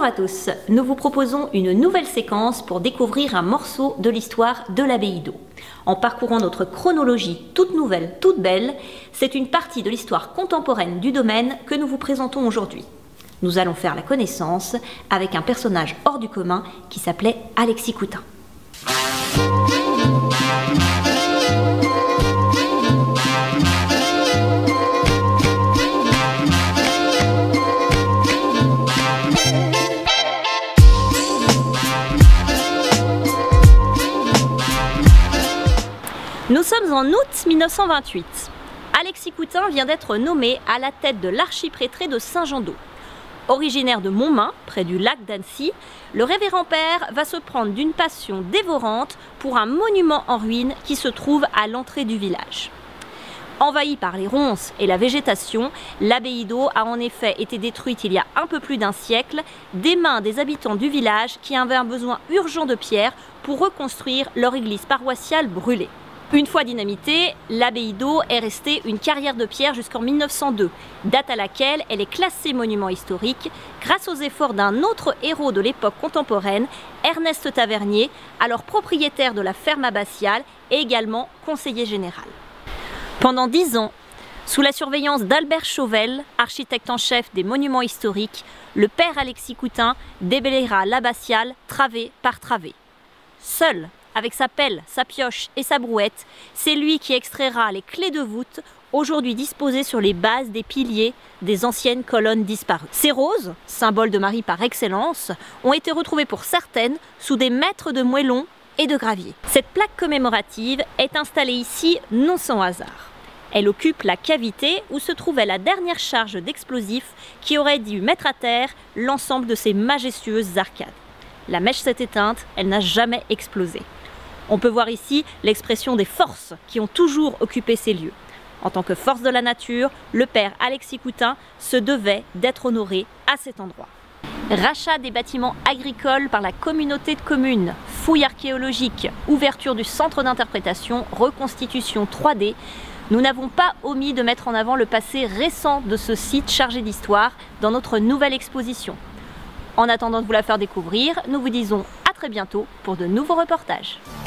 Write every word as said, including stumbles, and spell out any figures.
Bonjour à tous, nous vous proposons une nouvelle séquence pour découvrir un morceau de l'histoire de l'abbaye d'Eau. En parcourant notre chronologie toute nouvelle, toute belle, c'est une partie de l'histoire contemporaine du domaine que nous vous présentons aujourd'hui. Nous allons faire la connaissance avec un personnage hors du commun qui s'appelait Alexis Coutin. Nous sommes en août mille neuf cent vingt-huit. Alexis Coutin vient d'être nommé à la tête de l'archiprêtré de Saint-Jean-d'Eau. Originaire de Montmain, près du lac d'Annecy, le révérend père va se prendre d'une passion dévorante pour un monument en ruine qui se trouve à l'entrée du village. Envahie par les ronces et la végétation, l'abbaye d'Eau a en effet été détruite il y a un peu plus d'un siècle des mains des habitants du village qui avaient un besoin urgent de pierre pour reconstruire leur église paroissiale brûlée. Une fois dynamitée, l'abbaye d'Eau est restée une carrière de pierre jusqu'en mille neuf cent deux, date à laquelle elle est classée monument historique grâce aux efforts d'un autre héros de l'époque contemporaine, Ernest Tavernier, alors propriétaire de la ferme abbatiale et également conseiller général. Pendant dix ans, sous la surveillance d'Albert Chauvel, architecte en chef des monuments historiques, le père Alexis Coutin déblayera l'abbatiale travée par travée. Seul, avec sa pelle, sa pioche et sa brouette, c'est lui qui extraira les clés de voûte, aujourd'hui disposées sur les bases des piliers des anciennes colonnes disparues. Ces roses, symbole de Marie par excellence, ont été retrouvées pour certaines sous des mètres de moellons et de gravier. Cette plaque commémorative est installée ici non sans hasard. Elle occupe la cavité où se trouvait la dernière charge d'explosifs qui aurait dû mettre à terre l'ensemble de ces majestueuses arcades. La mèche s'est éteinte, elle n'a jamais explosé. On peut voir ici l'expression des forces qui ont toujours occupé ces lieux. En tant que force de la nature, le père Alexis Coutin se devait d'être honoré à cet endroit. Rachat des bâtiments agricoles par la communauté de communes, fouilles archéologiques, ouverture du centre d'interprétation, reconstitution trois D, nous n'avons pas omis de mettre en avant le passé récent de ce site chargé d'histoire dans notre nouvelle exposition. En attendant de vous la faire découvrir, nous vous disons à très bientôt pour de nouveaux reportages.